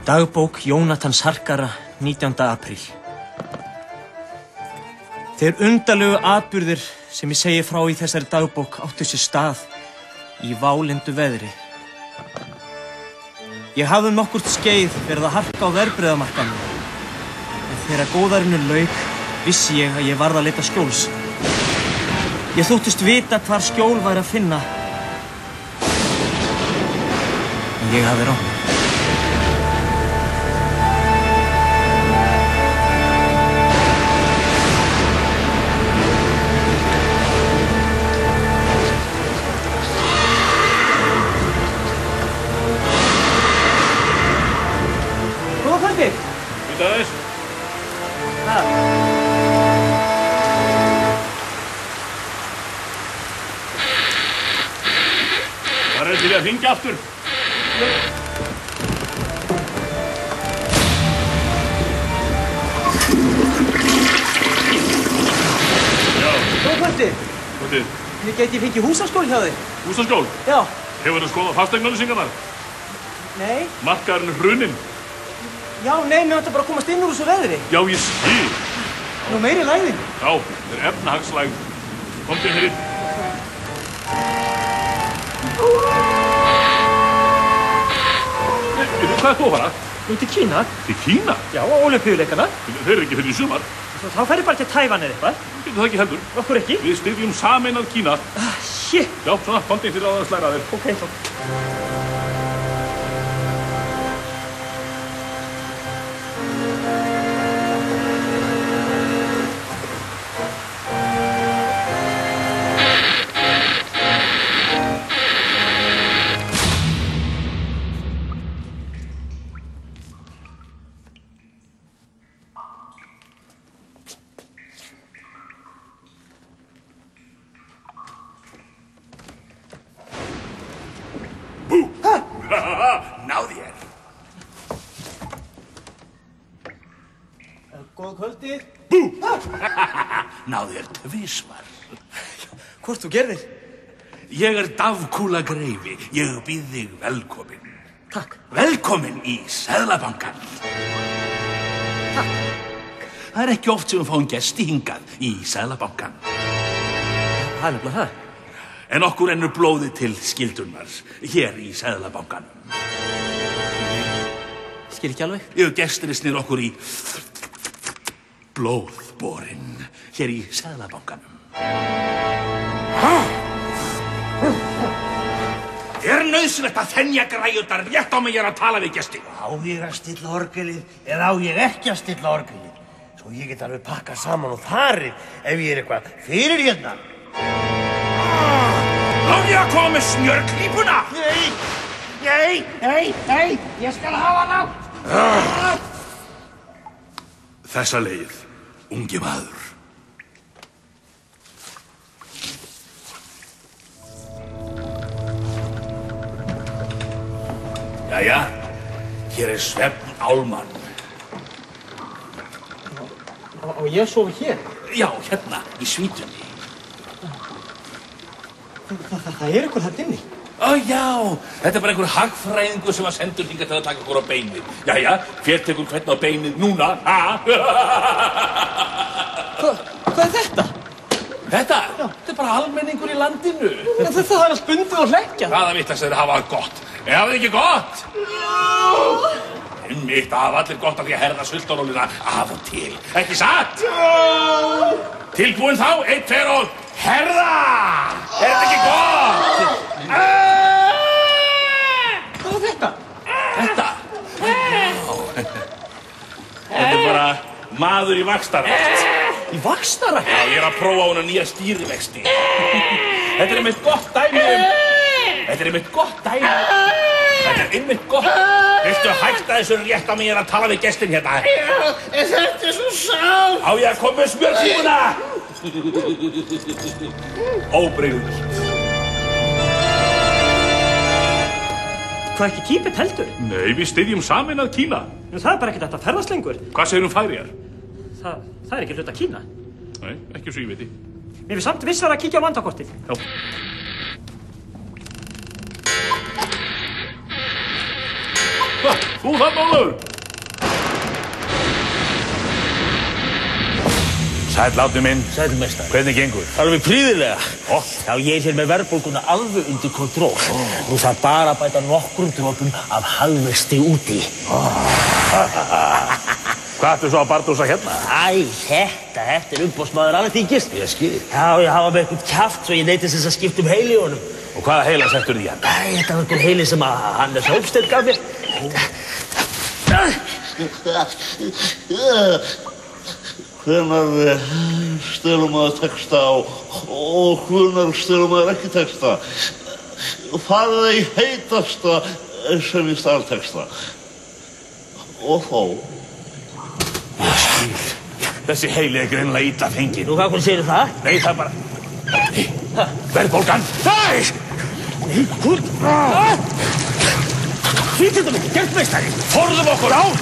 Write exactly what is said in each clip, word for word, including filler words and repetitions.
Dagbók Jónatans Harkara, nítjánda apríl. Þeir undarlegu atburðir sem ég segi frá í þessari dagbók áttu sér stað í válindu veðri. Ég hafði nokkurt skeið verið að harka á verðbréfamarkaðnum, en þegar góðærinu lauk vissi ég að ég varð að leita skjóls. Ég þóttist vita hvar skjól væri að finna, en ég hafði rangt. Aðeins. Hvað? Það er til að hringja aftur. Já. Góð kvöldi. Kvöldi. Ég geti fengið húsaskjól hjá þig. Húsaskjól? Já. Hefur þú skoðað fasteignaauglýsingarnar? Nei. Markaðurinn er hruninn. Já, nei, mér vantar bara að komast inn úr þessu veðri. Já, ég skil. Nú meiri lægðin. Já, það er efnahagslægð. Komdu hér inn. Hvað er þú að fara? Nú til Kína. Til Kína? Já, á Ólympíuleikana. Þeir eru ekki fyrir í sumar. Þá ferðu bara til Tævan eða eitthvað. Getur það ekki heldur. Okkur ekki? Við styðjum sameinað Kína. Ah, shit. Já, svona, komdu inn fyrir að það slæra þér. Ok, þá. Náði ég. Góð kvöldi. Bú! Náði ég tvisvar. Hvort þú gerðir? Ég er Dafkúla greifi. Ég býð þig velkomin. Takk. Velkomin í Seðlabankann. Takk. Það er ekki oft sem við fáum gesti hingað í Seðlabankann. Það er nefnilega það. En okkur ennur blóði til skildurnar hér í Seðlabankanum. Skil ekki alveg? Ég gestir snir okkur í blóðborinn hér í Seðlabankanum. Er nauðsynlegt að þenja græjurnar rétt á mig ég er að tala við gesti? Á ég að stilla orgelið eða á ég ekki að stilla orgelið? Svo ég get alveg pakkað saman og farið ef ég er eitthvað fyrir hérna. Á ég að koma með smjörklípuna? Nei, nei, nei, nei, ég skal hafa nátt. Þessa leið, ungi maður. Jæja, hér er svefn álmann. Og ég sofi hér? Já, hérna, í svítunni. Það, það, það er ykkur þarna inni. Ó já, þetta er bara einhver hagfræðingur sem var sendur hingað til að taka okkur á beinið. Jæja, hver tekur hvern á beinið núna? Ha? Hva, hvað er þetta? Þetta? Já. Þetta er bara almenningur í landinu. En þetta það er allt bundið og hlekkjað. Hvaða vitlaust þeir hafa gott? En hafið ekki gott? Já. Einmitt, það hafa allir gott af því að herða sultarólina af og til. Ekki satt? Já. Tilbúin þá, einn, tveir og herða! Er þetta ekki gott? Hvað er þetta? Þetta? Þetta er bara maður í vaxtarrækt. Í vaxtarrækt? Já, ég er að prófa á hana nýja stýrivexti. Þetta er einmitt gott dæmi um... Þetta er einmitt gott dæmi. Þetta er einmitt gott. Viltu hætta þessu rétt á mig að tala við gestin hérna? Já, en þetta er svo sátt. Á ég að koma með smjörklípuna? Óbreyður. Hvað ekki Tíbet heldur? Nei, við styðjum sameinað Kína. En það er bara ekkert hægt að ferðast lengur. Hvað segir um Færeyjar? Það, það er ekki hluta Kína. Nei, ekki svo ég viti. Mér finnst samt vissara að kíkja á landakortið. Já. Þú þarna, Ólafur! Sæll, Árni minn. Sæll, meistari. Hvernig gengur? Alveg prýðilega. Gott. Já, ég er hér með verðbólguna alveg undir kontról. Oh. Nú þarf bara að bæta nokkrum dropum af hagvexti úti. Oh. Hvað ertu svo að bardúsa hérna? Æ, þetta, þetta er umboðsmaður Alþingis. Ég skil. Já, ég hafa með eitthvað kjaft svo ég neytist þess að skipta um heili í honum. Og hvaða heila settur þið hérna? Æ, þetta var einhver heili sem að Hannes Hólmsteinn gaf mér. Hvenær stelur maður texta og, og hvenær stelur maður ekki texta? Farið það í heitasta sem í startexta. Og þó. Ég skil. Þessi heili er greinilega illa fengið. Nú, hvað segir það? Nei, það er bara... Verðbólgan! Nei! Nei, hún... Því þetta mikið, gert meistari! Forðum okkur á!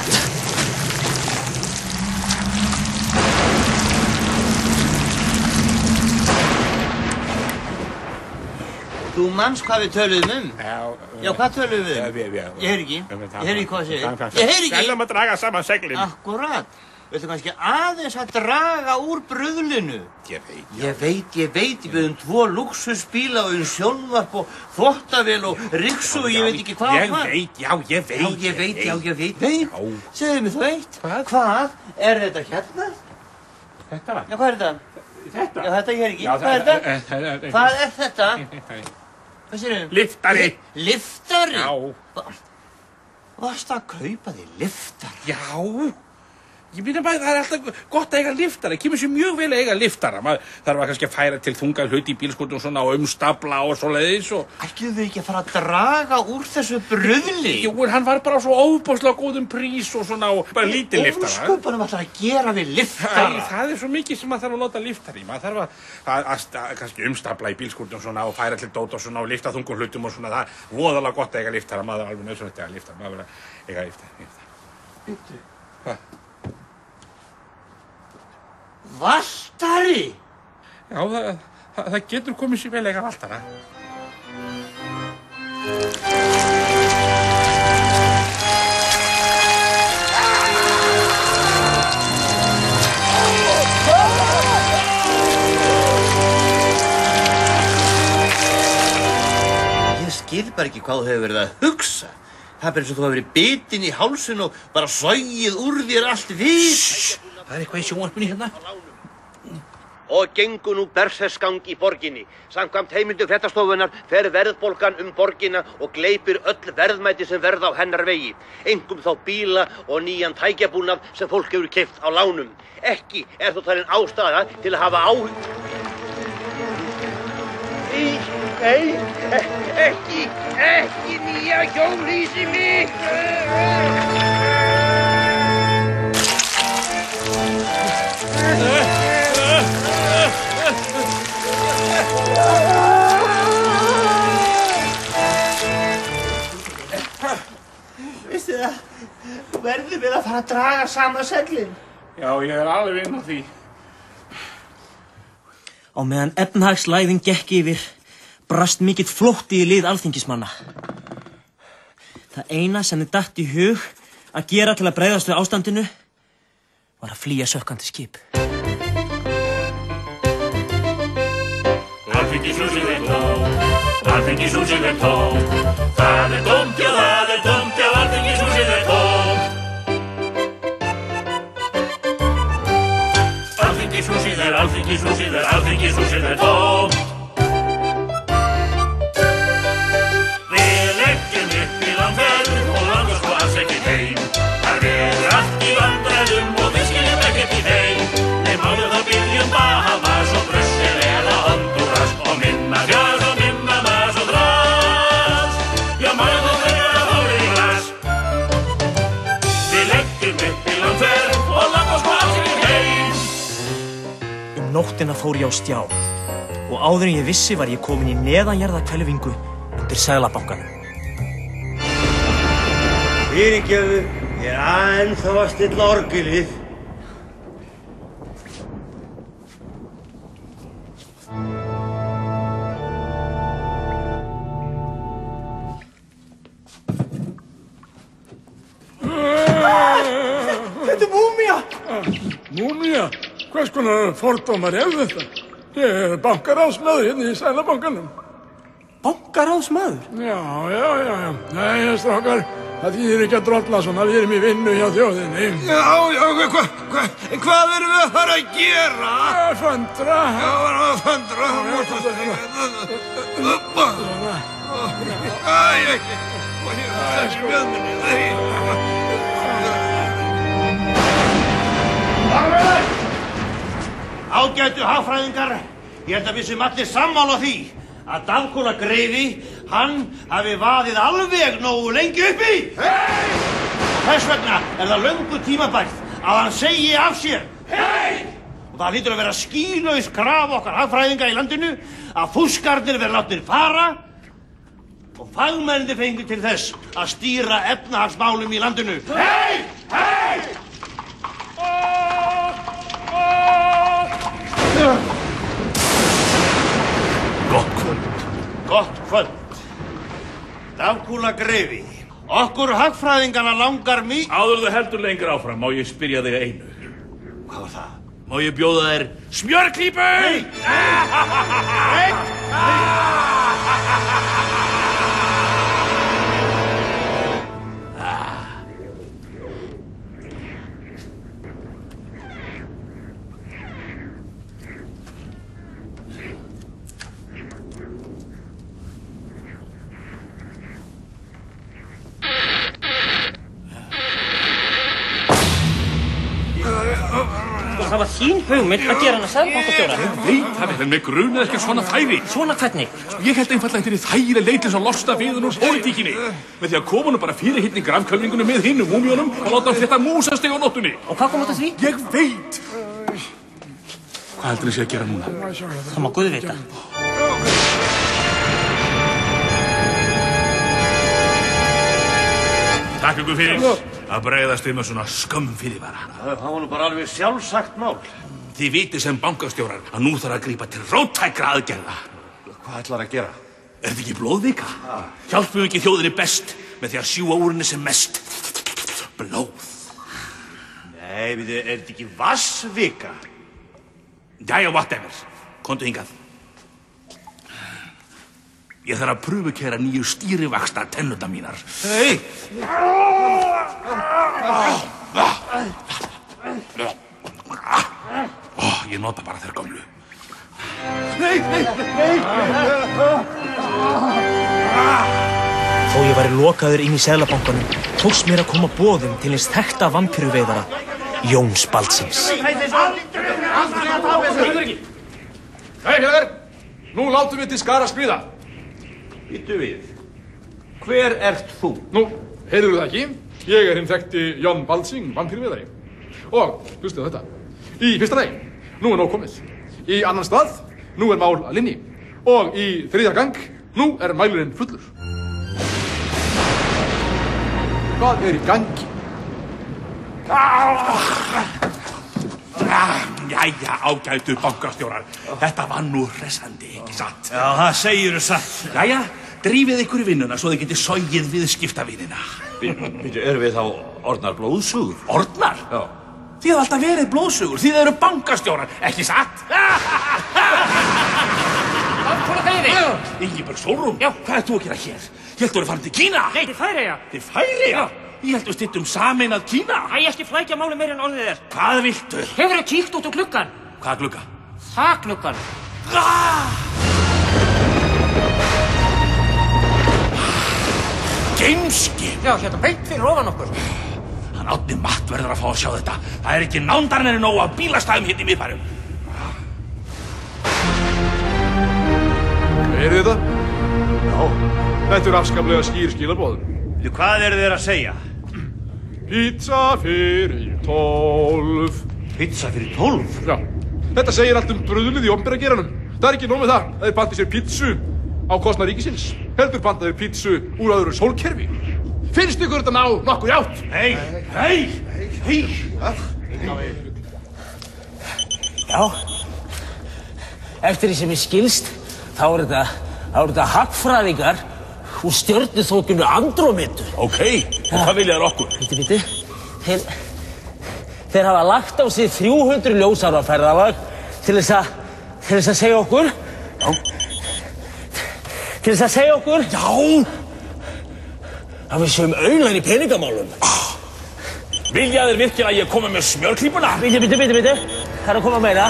Þú manns hvað við töluðum um? Já, Já, hvað töluðum við um? Já, já, já. Ég heyr ekki. Ég heyr ekki hvað það segir. Ég heyr ekki. Við ætlum að draga saman seglin. Akkúrat. Viltu kannski aðeins að draga úr bruðlinu? Ég veit. Ég veit, ég veit. Við höfum tvo luxusbíla og um sjónvarp og þvottavél og ryksu og ég veit ekki hvað og hvað. Ég veit, já, ég veit. Já, ég veit, já, ég veit. Veit. Já. Segðu mér þú veit. Hvað? Hvað? Er þetta hérna? Þetta var. Já, hvað er þetta? Þetta? Já, þetta ég heyr ekki. Já, Hvað er þetta- þetta? Hvað er þetta? Hvað segirðu? Liftari. Liftari? Já. Varstu að kaupa þig liftara? Já. Ég minna bara, það er alltaf gott að eiga liftara. Það kemur sér mjög vel að eiga liftara. Maður þarf að kannski að færa til þunga hluti í bílskútum og svona og umstafla og svoleiðis og... Ætluðu þið ekki að fara að draga úr þessu bruðli? Jú, en hann var bara á svo óbúslega góðum prís og svona og bara lítið liftara. Ósköpunum ætlar að gera við Æ, liftara? það er svo mikið sem maður þarf að nota liftara í. Maður þarf að, að, að, að kannski umstafla í bílskútum svona og færa til dót og svona og lifta þungum hlutum og svona. Það er voðalega gott að eiga liftara. Maður er alveg nauðsynlegt að eiga liftara. Maður verður að eiga liftara. Hvað? Valtari? Já, það, það, það getur komið sér vel að eiga valtara. Ég skil bara ekki hvað þú hefur verið að hugsa. Það er bara eins og þú hefur verið bitinn í hálsinn og bara sogið úr þér allt við. Það er eitthvað í sjónvarpinu hérna. Og gengur nú berserksgang í borginni. Samkvæmt heimildum fréttastofunnar fer verðbólgan um borgina og gleypir öll verðmæti sem verða á hennar vegi. Einkum þá bíla og nýjan tækjabúnað sem fólk hefur keypt á lánum. Ekki er þó talin ástæða til að hafa áhyggjur. Nei, nei, ekki, ekki nýja hjólhýsi mitt. Veistu það, verður við að fara að draga saman seglin? Já, ég er alveg inn á því. Á meðan efnahagslægðin gekk yfir, brast mikill flótti í lið alþingismanna. Það eina sem þið datt í hug að gera til að bregðast við ástandinu var að flýja sökkandi skip. Alþingishúsið er tómt, Alþingishúsið er tómt, það er tómt, já það er tómt, já Alþingishúsið er tómt. Alþingishúsið er, Alþingishúsið er, Alþingishúsið er tómt. Við leggjum upp í langferð og langar sko alls ekki heim. Það verður allt í vandræðum og við skiljum ekkert í þeim. Nei, málum það byggjum Bahamas og Brussel eða Honduras og minna fjás og minna mas og dras. Já, málum það verður að fára í glas. Við leggjum upp í langferð og langar sko alls ekki heim. Um nóttina fór ég á stjá og áður en ég vissi var ég komin í neðanjarðarhvelfingu undir Seðlabankanum. Fyrirgefðu, ég er ennþá að stilla orgelið. Múmía? Hvers konar fordómar er þetta? Ég er bankaráðsmaður hérna í Seðlabankanum. Bankaráðsmaður? Já, já, já, já. Nei, strákar, það þýðir ekki að drolla svona, við erum í vinnu hjá þjóðinni. Já, já, hvað, hva, hvað erum við að fara að gera? Já, föndra. Já, við erum að föndra. Æ, ekki. Þessi mjöðminni, ágætu hagfræðingar, ég held að við sem allir sammála því að Dafkúla greifi, hann hafi vaðið alveg nógu lengi uppi. Hei! Þess vegna er það löngu tímabært að hann segi af sér. Hei! Og það hlýtur að vera skýlaus kraf okkar hagfræðinga í landinu að fúskarnir verði látnir fara og fagmennir fengu til þess að stýra efnahagsmálum í landinu. Hei! Hei! Gott kvöld. Gott kvöld. Dafkúla greifi. Okkur hagfræðingana langar mig... Áður þú heldur lengur áfram, má ég spyrja þig einu. Hvað var það? Má ég bjóða þér smjörklípu? Nei! Nei! Það var þín hugmynd að gera hana seðlabankastjóra. Ég veit það vel, en mig grunaði ekki svona færi. Svona hvernig? Ég held einfallega einhverju þægileg leið til þess að losna við hann úr pólitíkinni. Með því að koma nú bara fyrir hérna í grafkölningunum með hinnum múmjónum og láta hann frétta músastig á nóttunni. Og hvað kom út af því? Ég veit! Hvað heldur þið sé að gera núna? Það má Guð vita. Takk ykkur fyrir að bregðast við með svona skömm fyrirvara. Það var nú bara alveg sjálfsagt mál. Þið vitið sem bankastjórar að nú þarf að grípa til róttækra aðgerða. Hvað ætlar að gera? Er þetta ekki blóðvika? Ah. Hjálpum ekki þjóðinni best með því að sjúga úr henni sem mest blóð. Nei, við er þetta ekki vassvika? Jæja, whatever. Komdu hingað. Ég þarf að pröfukeyra nýju stýrivaksta tennurnar mínar. Hei! Ó, ég nota bara þær gömlu. Nei, nei, nei! Þó ég væri lokaður inn í Seðlabankanum, tókst mér að koma boðum til hins þekkta vampíruveiðara, Jóns Baldsins. Hei, félagar! Nú látum við til skara skríða. Býttu við. Hver ert þú? Nú, heyrðu það ekki? Ég er hinn þekkti Jón Baldsing, vampíruveiðari. Og, hlustu þetta. Í fyrsta lagi, nú er nóg komið. Í annan stað, nú er mál að linni. Og í þriðja gang, nú er mælurinn fullur. Hvað er í gangi? Jæja, ágætu bankastjórar. Þetta var nú hressandi, ekki satt? Já, það segir þú satt. Jæja, drífið ykkur í vinnuna svo þið getið sogið viðskiptavinina. Býttu, erum við þá orðnar blóðsugur? Orðnar? Já. Þið hafa alltaf verið blóðsugur, þið eru bankastjórar, ekki satt? Hvað er það? Ingibjörg Sólrún? Já. Hvað ert þú að gera hér? Ég held þú að fara til Kína? Nei, til Færeyja. Til Færeyja? Ég held þú stittum sameinað Kína? Æ, ekki flækja máli meira en orðið er. Hvað viltu? Hefurðu kíkt út úr gluggan? Hvað glugga? Það gluggan. Ah! Geimskip! Já, hérna beint fyrir ofan okkur. Hann Árni Matt verður að fá að sjá þetta. Það er ekki nándarinn en nóg af bílastæðum hérna í miðbænum. Heyrðu þetta? Já. Þetta er afskaplega skýr skilaboð. Hvað eru þeir að segja? Pizza fyrir tólf. Pizza fyrir tólf? Já. Þetta segir allt um bröðlið í opinbera geiranum. Það er ekki nóg með það. Það er pantið sér pítsu á kostnað ríkisins. Heldur pantaður pítsu úr öðru sólkerfi. Finnst ykkur þetta ná nokkuð átt? Hei, hei, hei. Já. Eftir því sem ég skilst, þá er þetta, þá er þetta hagfræðingar úr stjörnuþotunni Andrómedu. Ok, og hvað vilja þér okkur? Víti, víti. Þeir, Þeir hafa lagt á sig þrjú hundruð ljósára ferðalag til þess að, til þess að segja okkur. Já. Til þess að segja okkur. Já. Að við séum auðlegir í peningamálum. Ah. Vilja þeir virkilega að ég komi með smjörklípuna? Bitu, bitu, bitu, bitu. Það er að koma meira.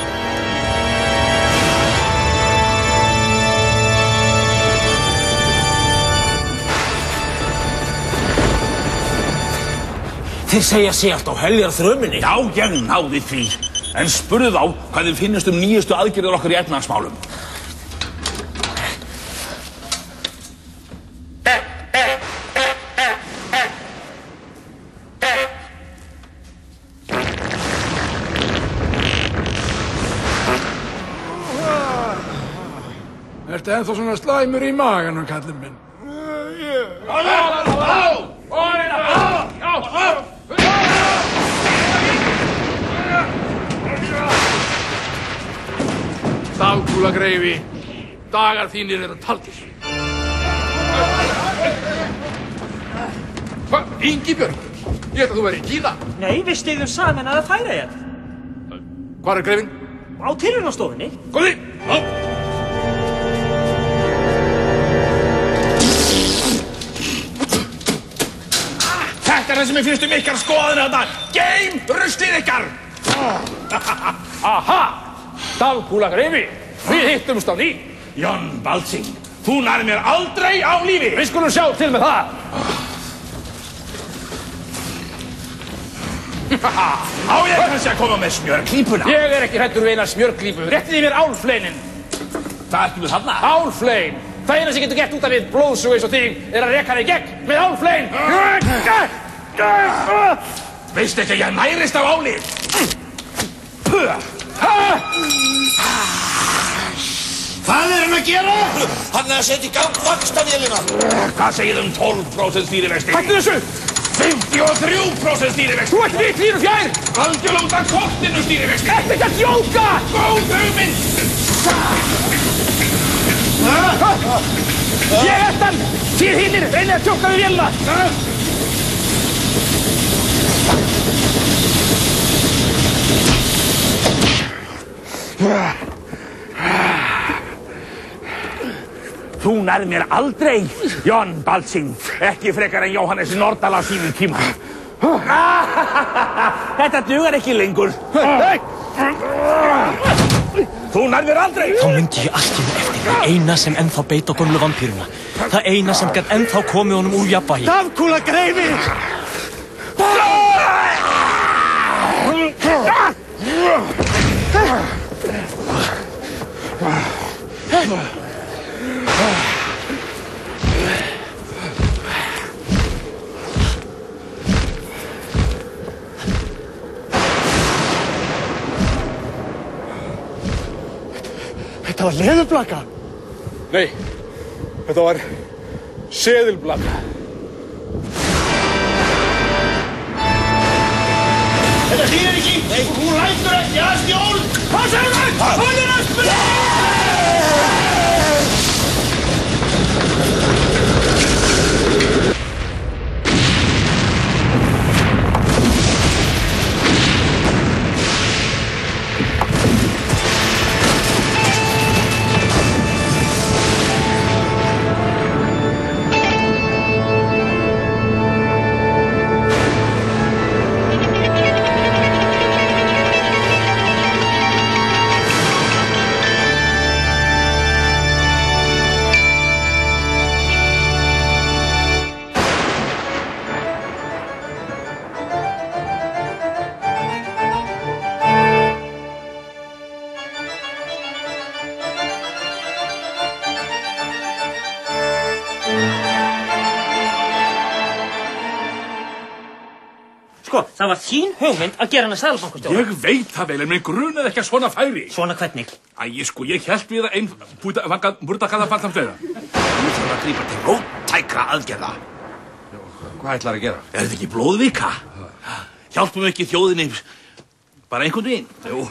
Þeir segja sig allt á heljar þrömminni. Já, ég náði því. En spurðu þá hvað þið finnast um nýjustu aðgerðir okkar í efnahagsmálum. Ertu ennþá svona slæmur í maganum, kallinn minn? Dagkúlagreifi, dagar þínir eru taldir. Hva? Ingibjörg? Ég ætla að þú væri í Kína. Nei, við styðjum saman að færa ég. Hvar er greifinn? Á tilraunastofunni. Góði! Já. Þetta er það sem ég finnst um ykkar skoðinu þetta. Geim ruslið ykkar! Aha! Dagkúlagreifi, við hittumst á ný. Jón Baltzing, þú nærð mér aldrei á lífi. Við skulum sjá til með það. Á ég kannski að koma með smjörklípuna? Ég er ekki hræddur við eina smjörklípu. Réttið mér álfleinin. Það ertu við þarna? Álflein. Það eina sem getur gert út af við blóðsugu eins og þig er að reka þig í gegn með álflein. Veist ekki að ég nærist á álið? Hvað er hann að gera? Hann er að setja í gang vaxtavélina. Hvað segir um tólf prósent stýrivexti? Hættu þessu! fimmtíu og þrjú prósent stýrivexti! Þú ert við klínu fjær! Algjörlega út af kortinu stýrivexti! Ertu ekki að djóka! Góð hugmynd! Ég er þann! Þið hinnir reynið að tjóka við vélina! Þú nærð mér aldrei, Jón Baltzing, ekki frekar en Jóhannes Nordal á sínum tíma. Þetta dugar ekki lengur. Þú nærð mér aldrei. Þá myndi ég allt í hún eftir það eina sem ennþá beit á gömlu vampíruna. Það eina sem gætt ennþá komið honum úr jafnvægi. Dagkúlagreifi! Þetta var leðurblaka. Nei, þetta var seðilblaka. Þetta þýðir ekki! Nei, þú lætur ekki að stjórn! Hvað segir það? Hann er að spila! Sko, það var þín hugmynd að gera hana seðlabankastjóra. Ég veit það vel, en mig grunaði ekki að svona færi. Svona hvernig? Æ, sko, ég hélt við að einn búrtakalla fallum fleira. Nú þarf að grípa til róttækra aðgerða. Hvað ætlar að gera? Er þetta ekki blóðvika? Hjálpum ekki þjóðinni bara einhvern veginn? Jú.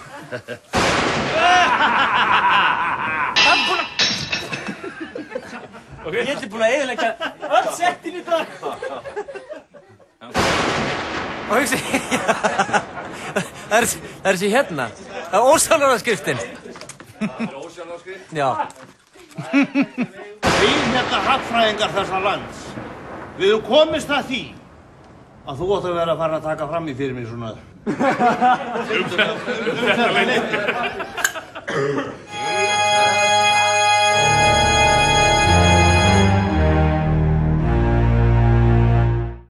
Ég ætli búin að eyðileggja öll settin í dag. Og hugsi, Það er þessi hérna. Það er ósjálfráðaskriftin. Það er ósjálfráðaskrift? Já. Við hérna hagfræðingar þessa lands, við höfum komist að því að þú átt að vera að fara að taka fram í fyrir mig svona. Um þetta leyti.